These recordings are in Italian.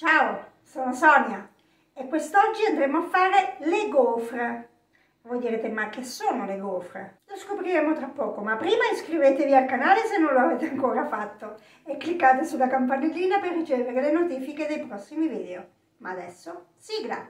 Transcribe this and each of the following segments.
Ciao, sono Sonia e quest'oggi andremo a fare le gaufre. Voi direte, ma che sono le gaufre? Lo scopriremo tra poco, ma prima iscrivetevi al canale se non lo avete ancora fatto e cliccate sulla campanellina per ricevere le notifiche dei prossimi video. Ma adesso, sigla!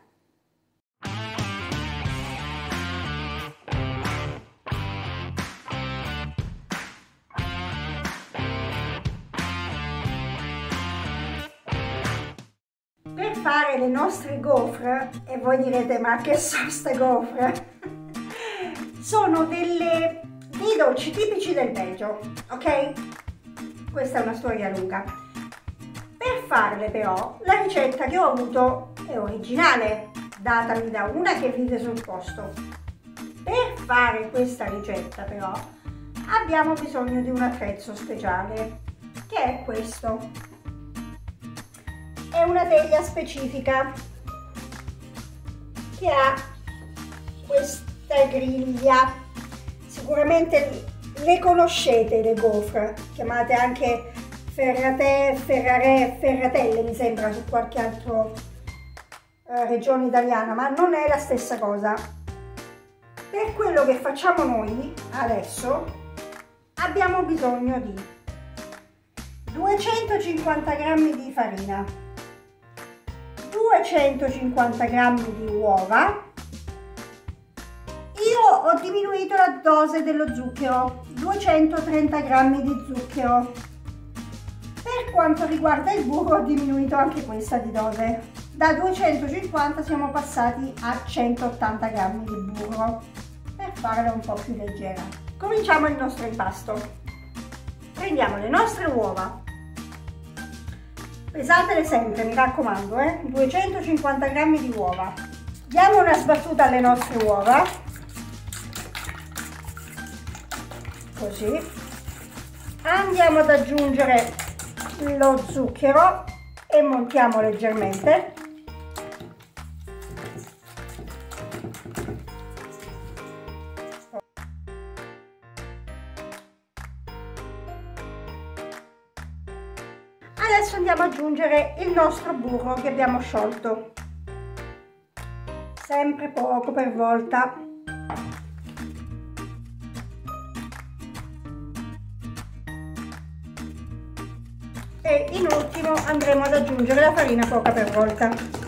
Per fare le nostre gaufre, e voi direte ma che sono queste gaufre? Sono dei dolci tipici del Belgio, ok? Questa è una storia lunga. Per farle però, la ricetta che ho avuto è originale, datami da una che vive sul posto. Per fare questa ricetta però, abbiamo bisogno di un attrezzo speciale, che è questo. È una teglia specifica che ha questa griglia, sicuramente le conoscete le gaufre, chiamate anche ferrate, ferrare, ferratelle mi sembra su qualche altra regione italiana, ma non è la stessa cosa. Per quello che facciamo noi adesso abbiamo bisogno di 250 g di farina, 250 g di uova. Io ho diminuito la dose dello zucchero, 230 g di zucchero. Per quanto riguarda il burro ho diminuito anche questa di dose, da 250 siamo passati a 180 g di burro per farla un po' più leggera. Cominciamo il nostro impasto. Prendiamo le nostre uova, pesatele sempre, mi raccomando, 250 g di uova. Diamo una sbattuta alle nostre uova, così. Andiamo ad aggiungere lo zucchero e montiamo leggermente. Adesso andiamo ad aggiungere il nostro burro che abbiamo sciolto, sempre poco per volta. E in ultimo andremo ad aggiungere la farina poca per volta.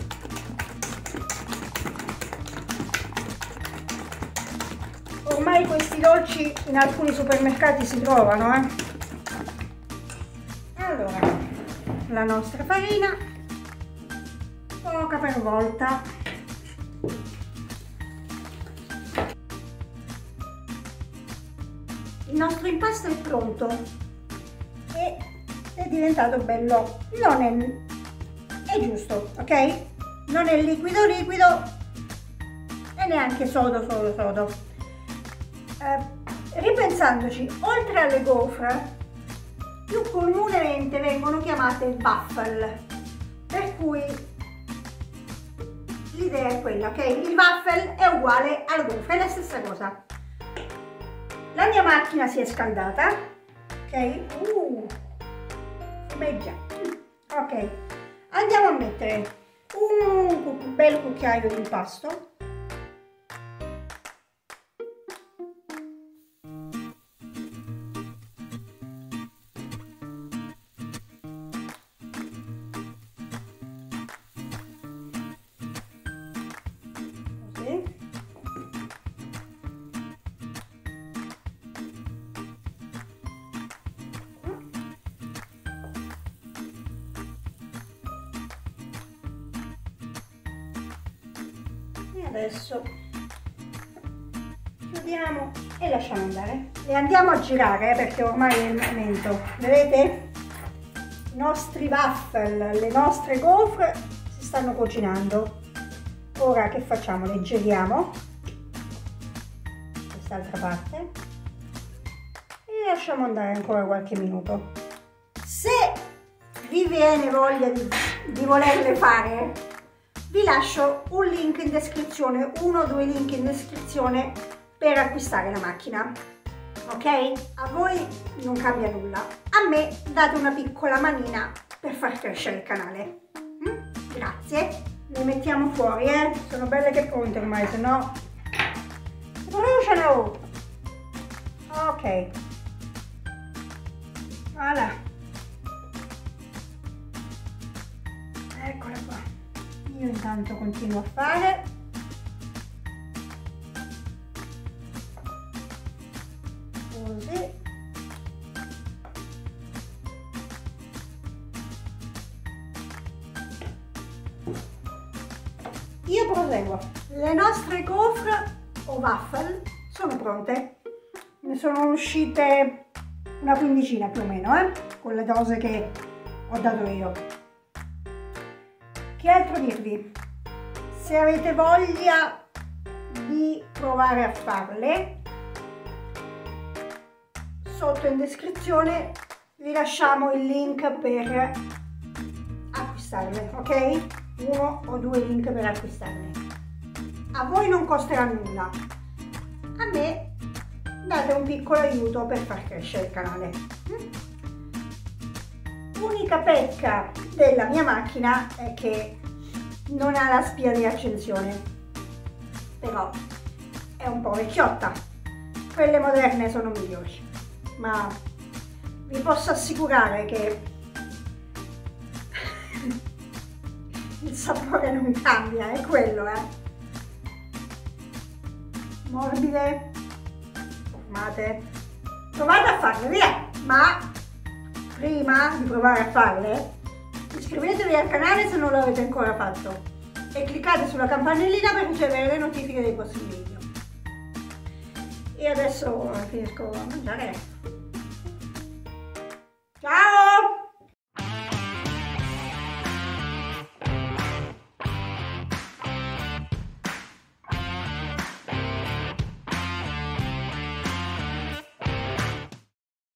Ormai questi dolci in alcuni supermercati si trovano, Allora, la nostra farina poca per volta. Il nostro impasto è pronto e è diventato bello, è giusto, ok? Non è liquido e neanche sodo. Ripensandoci, oltre alle gaufre più comunemente vengono chiamate waffle, per cui l'idea è quella, ok? Il waffle è uguale al gofre, è la stessa cosa. La mia macchina si è scaldata, ok? Fumeggia. Ok, andiamo a mettere un bel cucchiaio di impasto. Adesso chiudiamo e lasciamo andare. Le andiamo a girare perché ormai è il momento. Vedete? I nostri waffle, le nostre gaufre si stanno cucinando. Ora che facciamo? Le giriamo quest'altra parte e lasciamo andare ancora qualche minuto. Se vi viene voglia di volerle fare, vi lascio un link in descrizione, uno o due link in descrizione per acquistare la macchina, ok? A voi non cambia nulla, a me date una piccola manina per far crescere il canale. le mettiamo fuori, sono belle che pronte ormai, se no bruciano. Ok, voilà, eccola qua. Io intanto continuo a fare. Così. Io proseguo. Le nostre gaufre o waffle sono pronte. Ne sono uscite una quindicina più o meno, con le dose che ho dato io. Che altro dirvi? Se avete voglia di provare a farle, sotto in descrizione vi lasciamo il link per acquistarle, ok? 1 o 2 link per acquistarle. A voi non costerà nulla, a me date un piccolo aiuto per far crescere il canale. L'unica pecca della mia macchina è che non ha la spia di accensione, però è un po' vecchiotta. Quelle moderne sono migliori, ma vi posso assicurare che il sapore non cambia, è quello, morbide, formate. Provate a farle, via! Ma prima di provare a farle, iscrivetevi al canale se non l'avete ancora fatto e cliccate sulla campanellina per ricevere le notifiche dei prossimi video. E adesso finisco a mangiare. Ciao!